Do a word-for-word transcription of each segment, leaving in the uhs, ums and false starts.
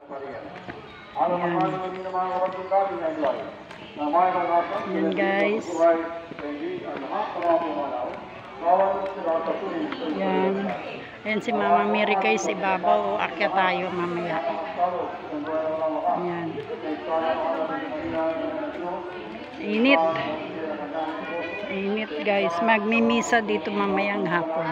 Yan guys. Yan. Yan si Mama Mary guys. Ibabaw. Akyat tayo mamaya. Yan. Init. Init guys. Magmimisa dito mamayang hapon.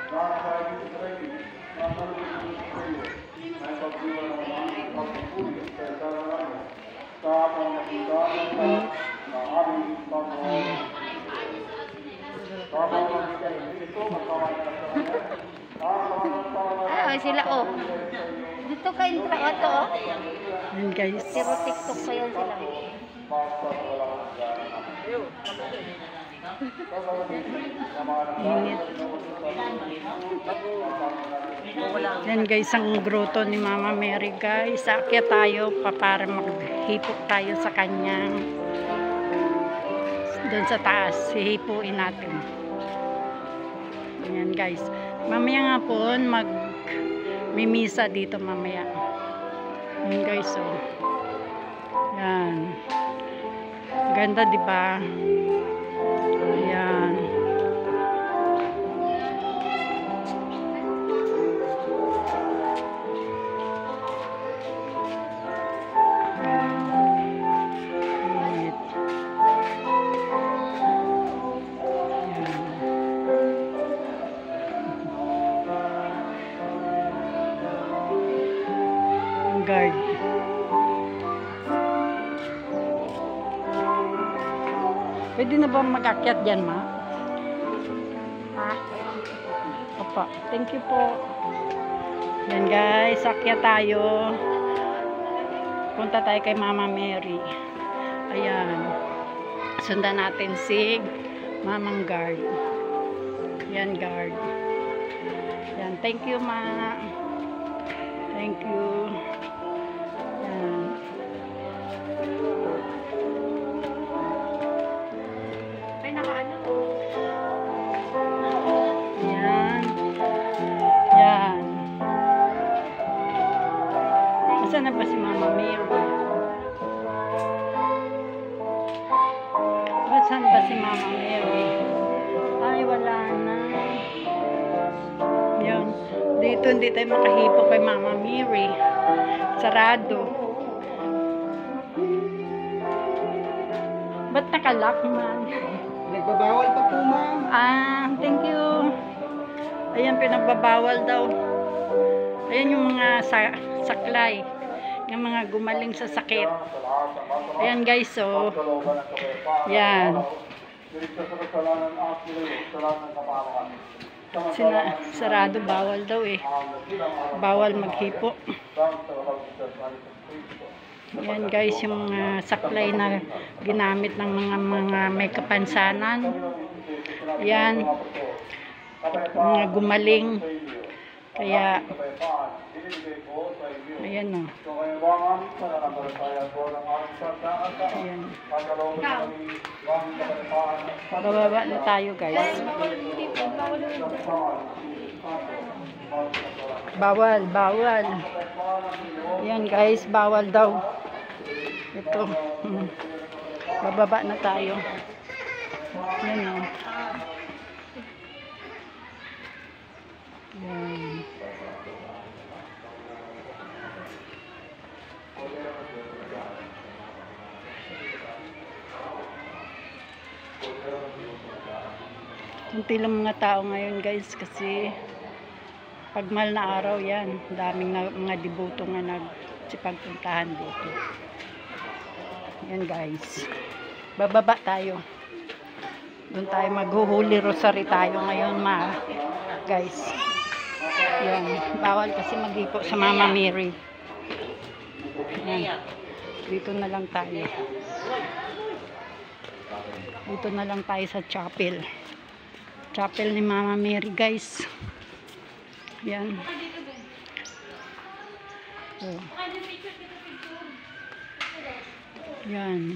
Ay, sila oh. Dito kayo intra to oh. Yan guys. Pero TikTok pa yan sila. Init. Yan guys, ang grotto ni Mama Mary guys. Aakyat tayo pa para maghipok tayo sa kanyang doon sa taas. Hihipuin natin. Yan guys. Mamaya nga po mag mimisa dito mamaya. Yan guys oh. Yan. Ganda di ba? Ayan. Guard. Pwede na ba mag-akyat dyan, ma? Ha? Opa, thank you po. Yan guys, akyat tayo. Punta tayo kay Mama Mary. Ayan. Sundan natin si Mamang Guard. Yan, guard. Yan, thank you, ma. Thank you. Yan. Ay, nakaano? Yan. Yan. Saan na ba si Mama Mary? Saan ba si Mama Mary? Ay, wala na. Yan. Dito hindi tayo makahipo kay Mama Mary. Sarado. Ba't nakalock man? Nagbabawal pa po, ma'am. Ah, thank you. Ayan, pinagbabawal daw. Ayan yung mga sa saklay. Yung mga gumaling sa sakit. Ayan guys, so. Yan. Sina, sarado, bawal daw eh. Bawal maghipo. Yan guys, yung mga saklay na ginamit ng mga mga may kapansanan. Yan. Mga gumaling. Kaya ayan o. Ayan. Bababa na tayo guys. Bawal, bawal. Ayan guys, bawal daw. Ito. Hmm. Bababa na tayo. Ayan o. Ayan. Kunti lang mga tao ngayon guys kasi pagmal na araw yan. Daming na, mga devoto nga nagsipagpuntahan dito. Yan guys. Bababa tayo. Doon tayo maghuhuli rosary tayo ngayon ma guys. Yan. Bawal kasi maghipo sa Mama Mary. Yan. Dito na lang tayo. Dito na lang tayo sa chapel. Chapel ni Mama Mary guys. Yan. Oh. Yan.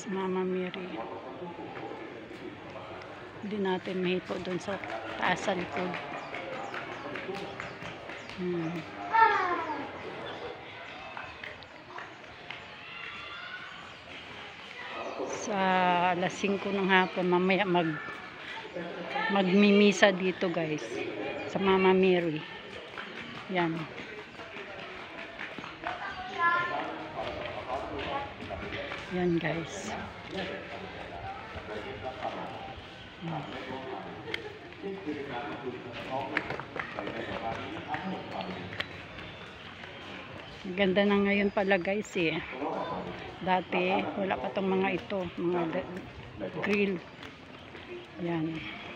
Mama Mary. Hindi natin mahipo doon sa taas sa likod. Hmm. Sa alas singko ng hapon, mamaya mag magmimisa dito guys. Sa Mama Mary. Yan. Yan guys. Hmm. Ganda na ngayon pala guys eh. Dati wala pa tong mga ito, mga grill. Yan.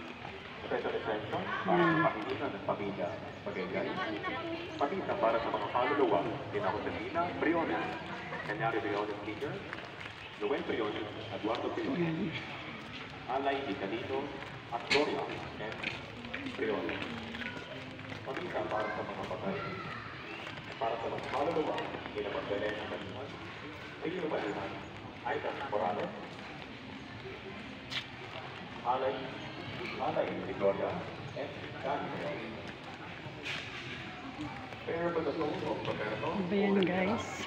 Yan. Pagkita para sa mga kaluluwa, Tinakotadina, Briones, Kanyari Briones Senior, Noel Briones, Eduardo Briones, Alay Icanito, at Gloria and Briones. Pagkita para sa mga patay, para sa mga kaluluwa, Tinakotadina ng Kaliman, Rio Baliman, Aitas Morales, Alay, Alay ni Gloria, and Dani Briones. Ano ba yan guys?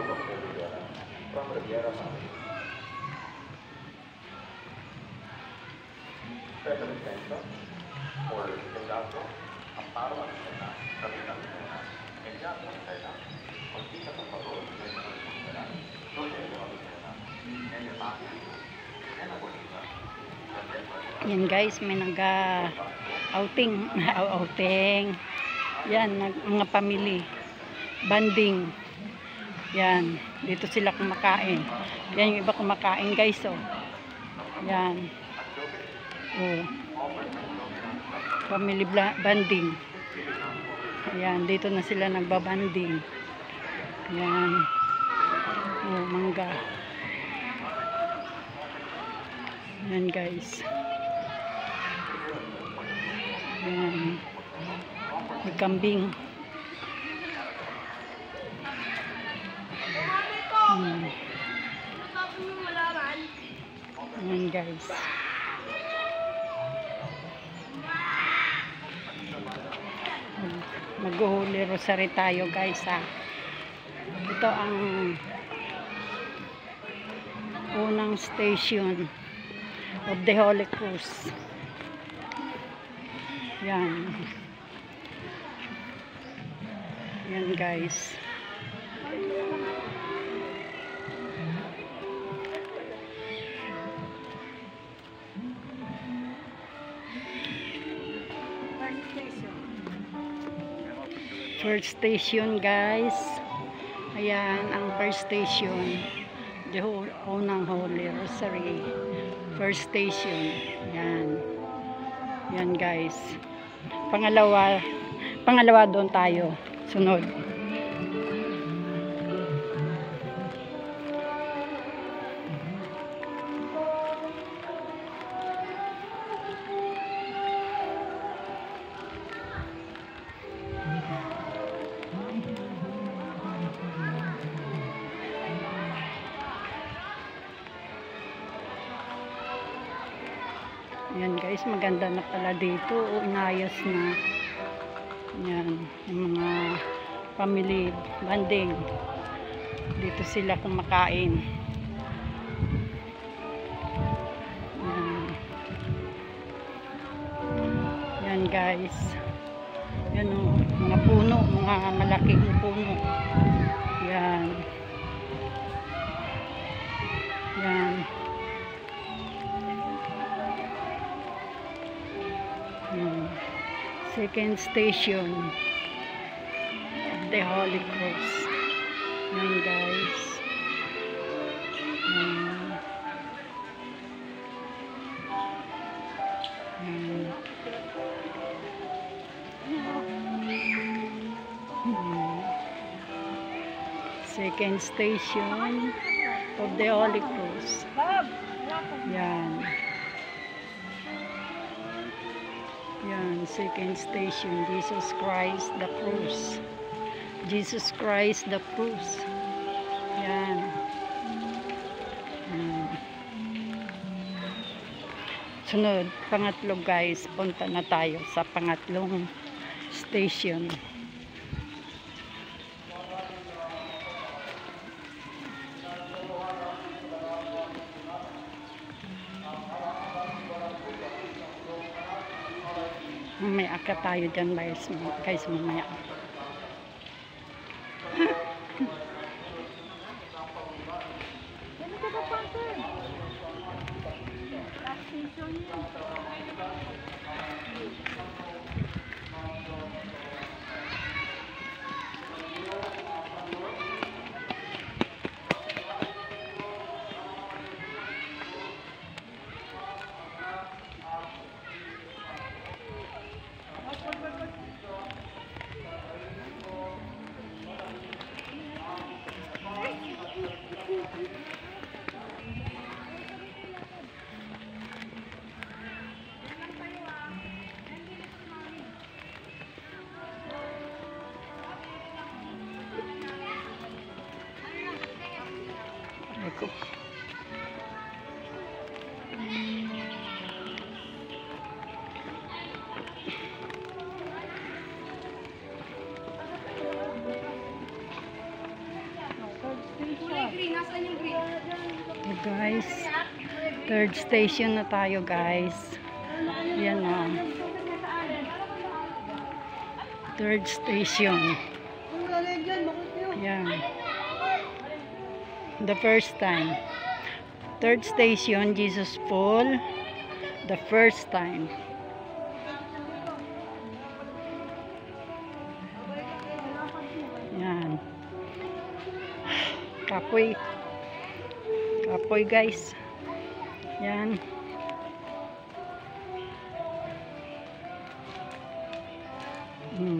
Yan guys, may naga outing, outing. Yan, mga family banding. Yan, dito sila kumakain. Yan yung iba kumakain guys, oh. Yan. Oh. Family banding. Yan, dito na sila nagbabanding. Yan. Oh, mangga. Yan guys. Yan. May kambing. Hmm. Ayan guys. Mag-Holy Rosary tayo guys ha. Ito ang unang station of the Holy Cross. Yan. Yan guys. First station guys. Ayan ang first station. The whole unang Holy Rosary. First station. Yan. Yan guys. Pangalawa, pangalawa doon tayo. Sunod. Yan guys, maganda na pala dito. O, inayos na. Yan, yung mga family banding. Dito sila kumakain. Yan. Yan guys. Yan o, mga puno, mga malaking puno. Yan. Yan. Yan. Second station of the Holy Cross. Yan guys. Yan. Yan. Hmm. Second station of the Holy Cross. Yan. Yan, second station, Jesus Christ the Cross. Jesus Christ the Cross. Yan. Yan. Sunod, pangatlo guys, punta na tayo sa pangatlong station. May aka tayo dyan guys, guys mamaya. Eko. Okay guys, third station na tayo guys. Yan o. Third station. Yan. The first time. Third station, Jesus Fall. The first time. Yan. Kapoy. Kapoy guys. Yan. Hmm.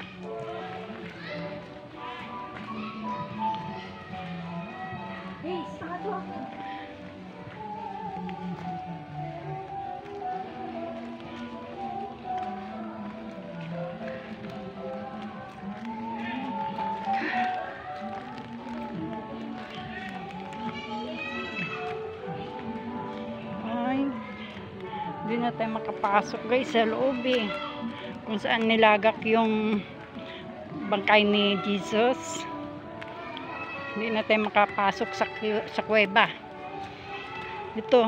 Hindi na tayo makapasok guys sa loob eh. Kung saan nilagak yung bangkay ni Jesus. Hindi na tayo makapasok sa, sa kuweba. Ito.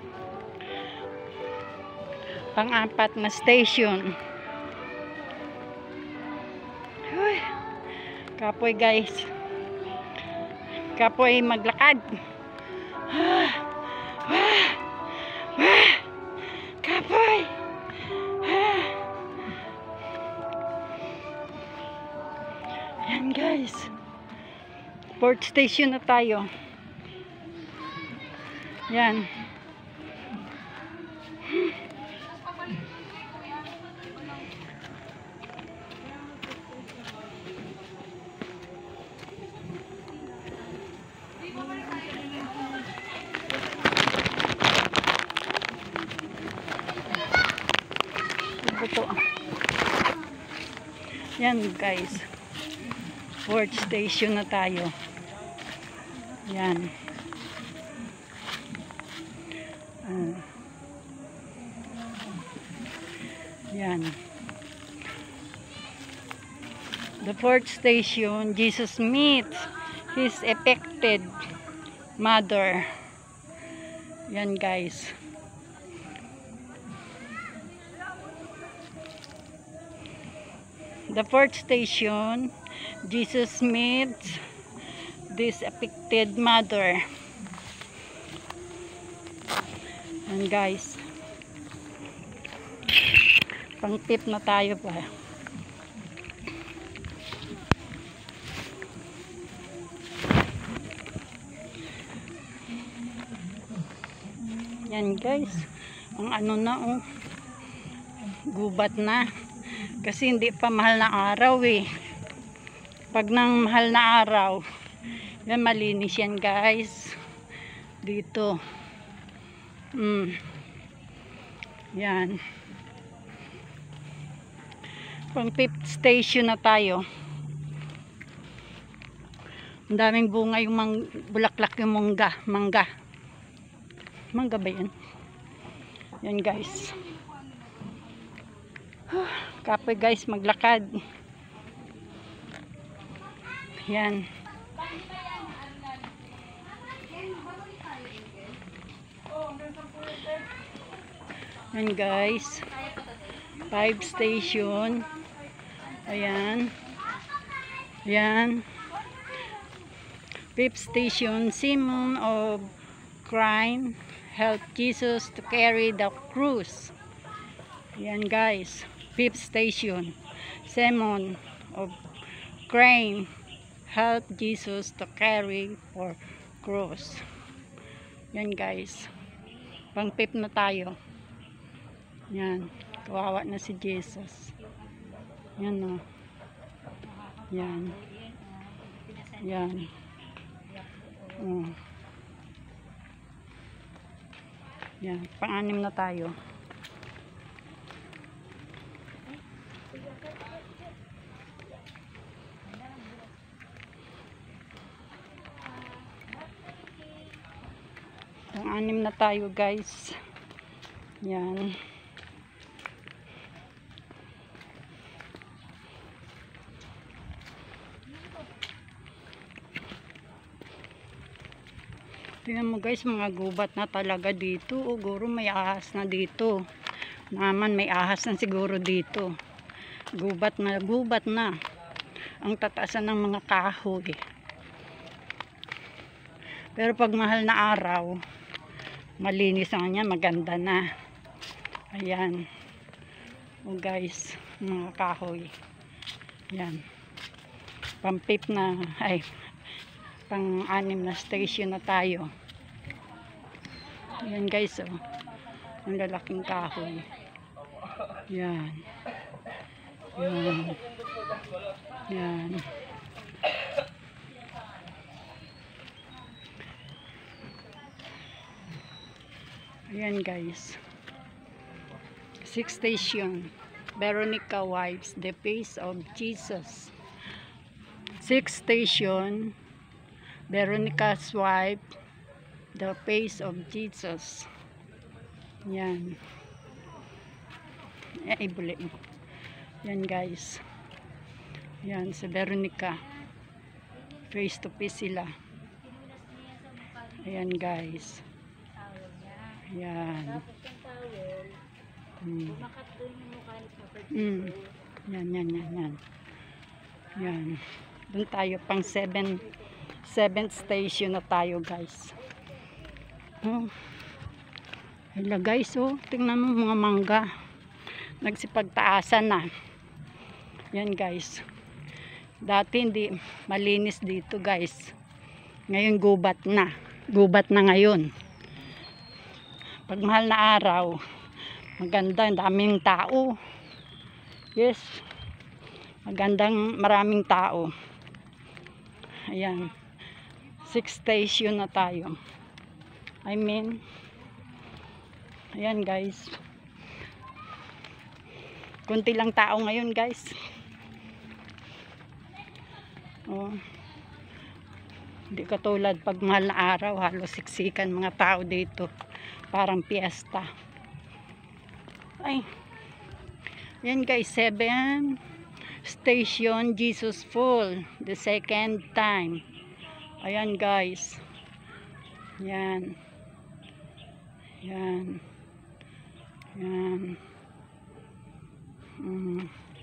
Pang-apat na station. Uy, kapoy guys. Kapoy maglakad. Ah, ah, ah. Kapoy! Ah. Yan guys. Port station na tayo. Yan. Ito. Yan guys. Port station na tayo. Yan. Uh, yan. The fourth station, Jesus meets his affected mother. Yan guys. The fourth station, Jesus meets this affected mother. And guys, pang tip na tayo pa. Yan guys, ang ano na oh, gubat na. Kasi hindi pa mahal na araw eh. Pag nang mahal na araw, yan malinis yan guys. Dito. Mm. Yan. Pang fifth station na tayo. Ang daming bunga yung mang, bulaklak yung mangga. Mangga. Mangga ba yan? Yan guys. Kapoy guys, maglakad. Yan. Yan guys. Five station. Ayan. Ayan. Fifth station, Simon of Crime help Jesus to carry the cross. Ayan guys. Fifth station, Simon of Crime help Jesus to carry for cross. Yan guys. Pang fifth na tayo. Yan. Kawawa na si Jesus. Yan o. Yan. Yan. Oh. Yan. Pang-anim na tayo. Pang-anim na tayo guys. Yan. Tingnan mo guys, mga gubat na talaga dito. O guro may ahas na dito. Naman may ahas na siguro dito. Gubat na, gubat na. Ang tataasan ng mga kahoy. Pero pag mahal na araw, malinis na niya, maganda na. Ayan. O guys, mga kahoy. Ayan. Pampip na, ay, pang-anim na station na tayo. Ayan guys, oh. Ang lalaking kahoy. Ayan. Ayan. Ayan. Ayan guys. Sixth station, Veronica wipes the face of Jesus. Sixth station, Veronica's wipe the face of Jesus. Yan. Eh, ibuli mo. Yan guys. Yan, si Veronica. Face to face sila. Ayan guys. Yan. Hmm. Hmm. Yan, yan, yan, yan. Yan. Doon tayo pang seven seventh station na tayo guys. Oh. Hala guys, oh. Tingnan mo mga mangga. Nagsipagtaasan na. Yan guys. Dati hindi malinis dito guys. Ngayon gubat na. Gubat na ngayon. Pag mahal na araw, maganda, daming tao. Yes. Magandang maraming tao. Ayan. Six station na tayo. I mean, ayan guys. Kunti lang tao ngayon guys. Oh. Hindi katulad pag mahal na araw, halos siksikan mga tao dito. Parang piyesta. Ay. Ayan guys, seven station, Jesus full. The second time. Ayan guys. Yan. Yan. Yan. Mm.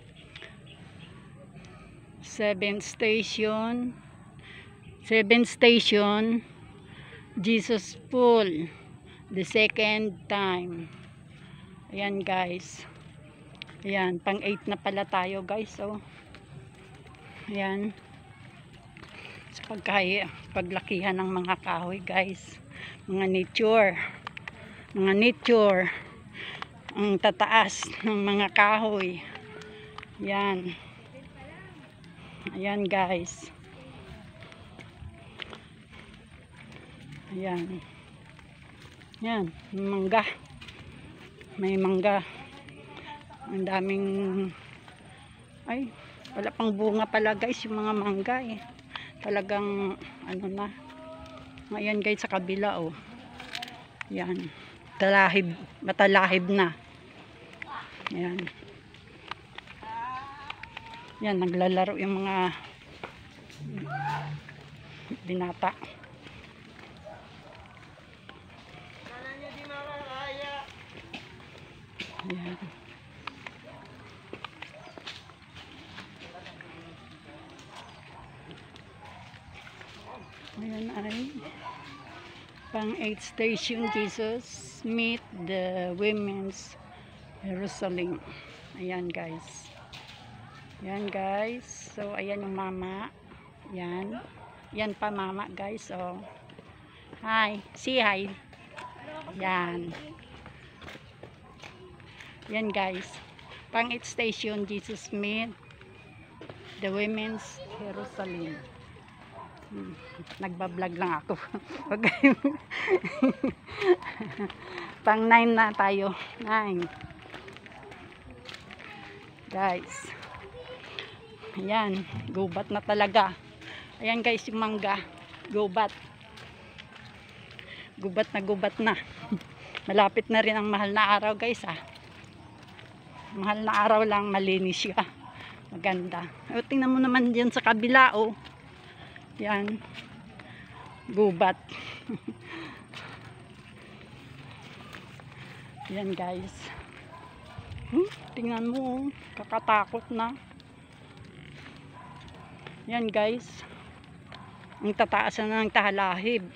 Seven station. Seven station. Jesus full. The second time. Ayan guys. Ayan. Pang eight na pala tayo guys. Oh. Ayan. Pagkaya, paglakihan ng mga kahoy guys, mga nature, mga nature, ang tataas ng mga kahoy. Yan. Ayan guys. Ayan. Yan, mangga. May mangga. Ang daming, ay, wala pang bunga pala guys yung mga mangga eh. Talagang ano na. Ngayon guys sa kabila oh. Yan. talahib, matalahib na. Yan. Yan, naglalaro yung mga binata. Yan. Ayan ay pang eighth station Jesus meet the women's Jerusalem. Ayan guys. Ayan guys. So ayan yung mama. Yan. Yan pa mama guys. So hi. Say hi. Yan. Yan guys. Pang eighth station Jesus meet the women's Jerusalem. Hmm. Nagbablog lang ako. Okay. Pang nine na tayo. Nine. Guys. Ayan. Gubat na talaga. Ayan guys yung mangga. Gubat. Gubat na gubat na. Malapit na rin ang mahal na araw guys ah. Mahal na araw lang malinis siya. Maganda. O, tingnan mo naman dyan sa kabila oh. Yan. Gubat. Yan guys. Hmm, tingnan mo. Kakatakot na. Yan guys. Ang tataasan na ng tahalahib.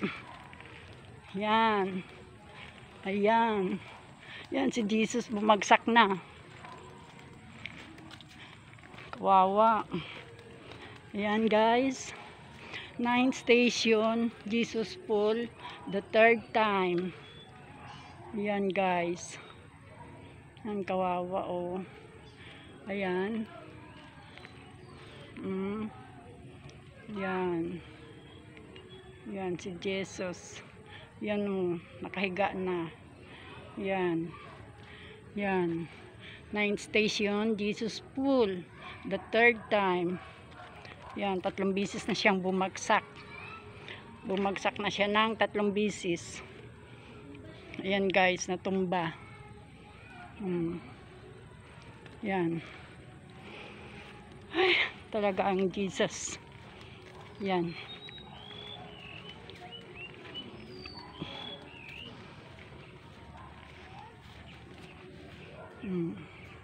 Yan. Ayan. Yan si Jesus bumagsak na. Kawawa. Ayan guys. Ninth station, Jesus Pool, the third time. Ayan guys. Ang kawawa oh. Ayan. Mm. Yan. Yan si Jesus. Yan oh, nakahiga na. Yan. Yan. Ninth station, Jesus Pool, the third time. Yan, tatlong bisis na siyang bumagsak. Bumagsak na siya ng tatlong bisis. Ayan guys, natumba. Hmm. Yan. Ay, talaga ang Jesus. Yan. Hmm.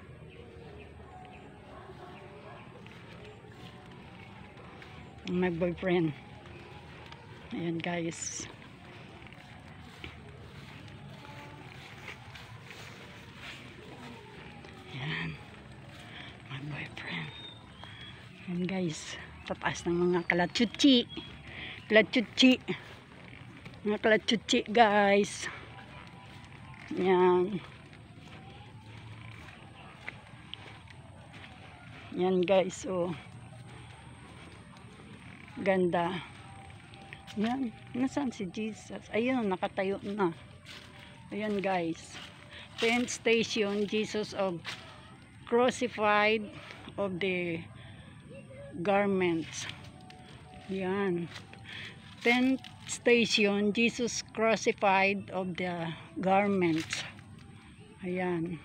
My boyfriend. Ayan guys. Ayan. My boyfriend. Ayan guys. Tataas ng mga kalachuchi. Kalachuchi. Mga kalachuchi guys. Ayan. Ayan guys. Oh. Ganda. Yan. Nasaan si Jesus? Ayun, nakatayo na. Ayan guys. Tenth station, Jesus of crucified of the garments. Yan. Tenth station, Jesus crucified of the garments. Ayan.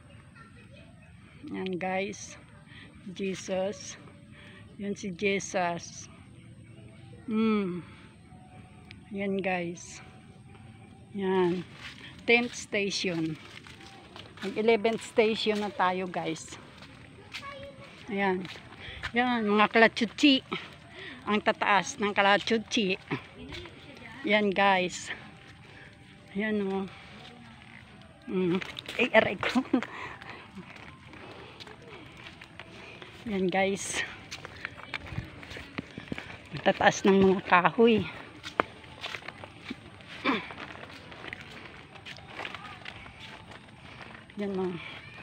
Yan guys. Jesus. Yan si Jesus. Hmm. Yan guys. Yan. Tenth station. Ang eleventh station na tayo guys. Ayan. Yan. Mga kalachuchi. Ang tataas ng kalachuchi. Yan guys. Yan o. Oh. Hmm. Ay, aray ko. Yan guys. Tataas ng mga kahoy. Yan o.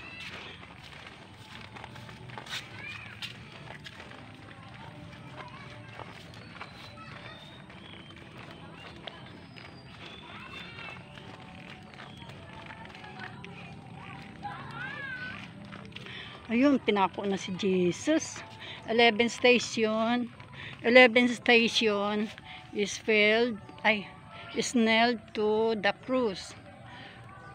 Ayun, pinako na si Jesus. eleventh station. eleventh station is filled, ay, is nailed to the cross.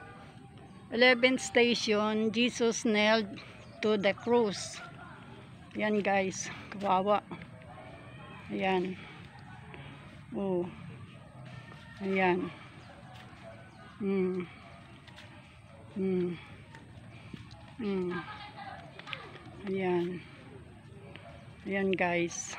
eleventh station, Jesus nailed to the cross. Yan guys, kawawa. Ayan. Oh. Ayan. Hmm. Hmm. Hmm. Ayan. Ayan guys.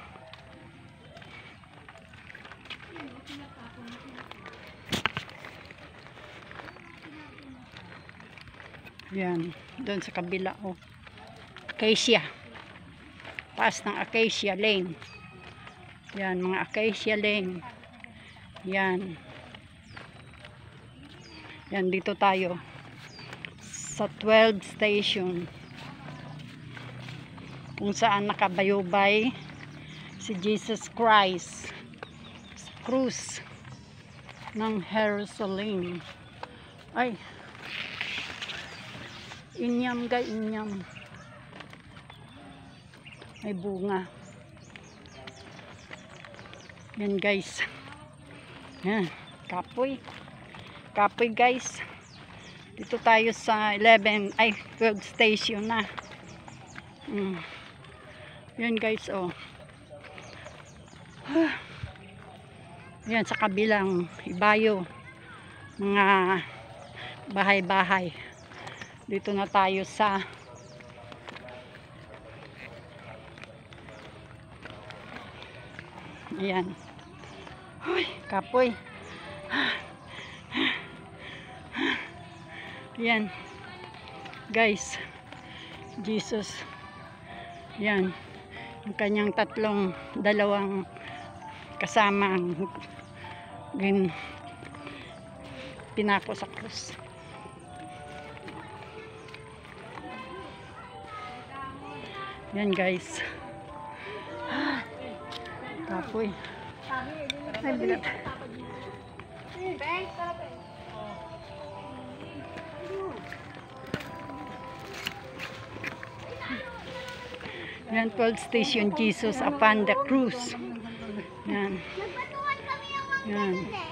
Ayan. Doon sa kabila. Oh. Acacia. Taas ng Acacia Lane. Yan, mga Acacia Lane. Yan. Yan, dito tayo. Sa twelfth station. Kung saan nakabayubay si Jesus Christ. Sa krus ng Jerusalem. Ay. Inyam ga, inyam. May bunga. Yan guys. Yan. Kapoy. Kapoy guys. Dito tayo sa eleven, ay twelve station na. Mm. Yan guys, oh. Yan sa kabilang ibayo. Mga bahay-bahay. Dito na tayo sa ayan. Uy, kapoy. Ayan. Guys, Jesus. Yan. Yung kanyang tatlong, dalawang kasamang gin pinako sa krus. Yan guys. Kapoy. Ay, bilat. Yan, twelfth station, Jesus upon the cross. Yan. Yan.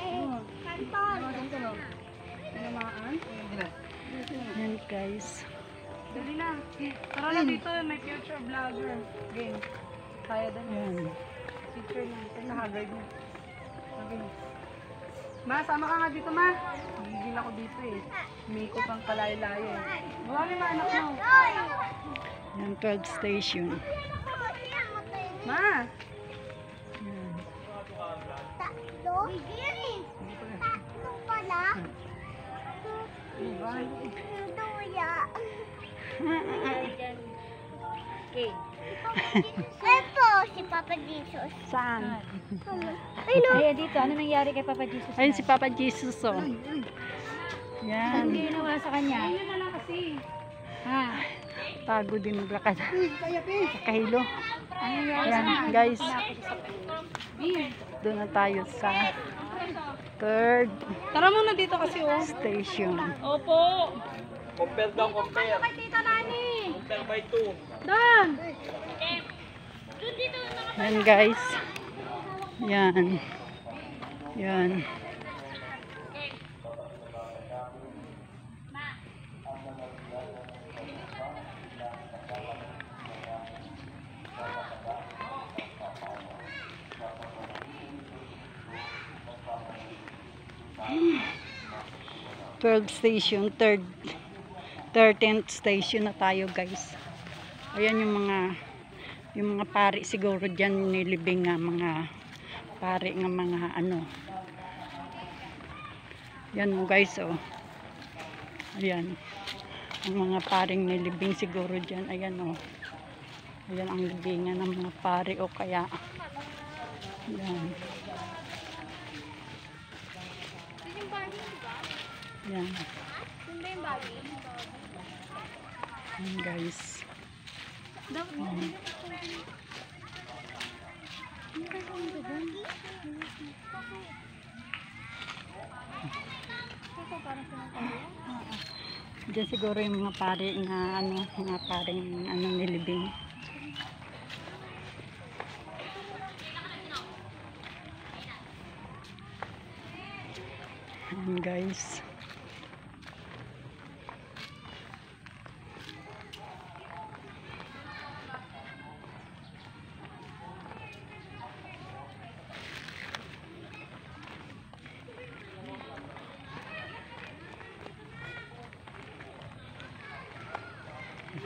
Yan guys. Dali na. Tara na dito, may future vlogger. Game. Kaya din. Yan. Picture na. Naka-guard na. Okay. Ma, sama ka nga dito, ma. Gigil ako dito eh. Makeup ang kalay-layo. Wala ni ma, anak mo. Yan, twelfth station. Ma! Yan. Tatlo? Tatlo pala? Duya. Ito, si Papa Jesus. Saan? Ay, dito. Ano nangyari kay Papa Jesus? Ayun si Papa Jesus, oh. Yan. Hindi ginawa sa kanya. Ayun na lang kasi. Ha? Pagod din maglakad. Sa kahilo. Ano nangyari sa Yan, kanya? guys. Doon na tayo sa third Tara muna dito kasi oh. station. Opo. Compare daw, compare. Kay Tita Nani. Compare by two. Dan. Yan guys. Yan. Yan. twelfth station, third thirteenth station na tayo guys. Ayan yung mga yung mga pari siguro dyan nilibing nga mga pari nga mga ano. Yan mo guys, oh. Ayan. Ang mga paring nilibing siguro dyan. Ayan, oh. Ayan ang libingan ng mga pari o kaya ayan. Yan. Yan guys. Um, Diyan siguro yung mga pari na ano, mga paring ano nilibing. Yan guys.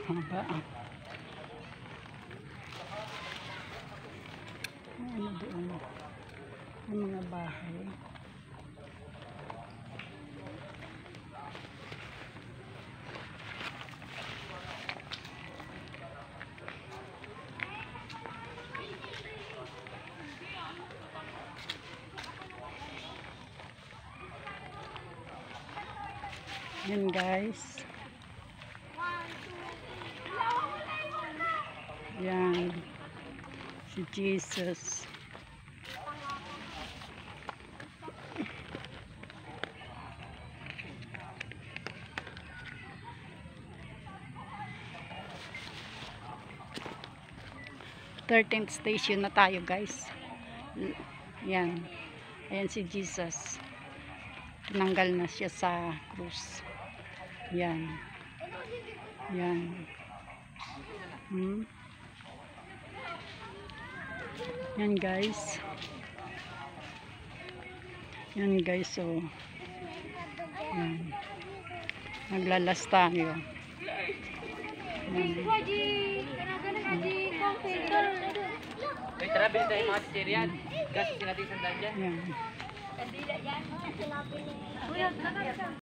Haba. Ano doon? Ang mga bahay. Yan guys. Yan. Si Jesus. thirteenth station na tayo guys. Yan. Ayan si Jesus. Tinanggal na siya sa krus. Yan. Yan. Hmm. Yan guys. Yan guys. So. Yan. Maglalas tayo. Yan. May tara, bilhin tayo mga chichiryan. Kasi natin sandal dyan. Yan. Kandila yan. Sinabi niya.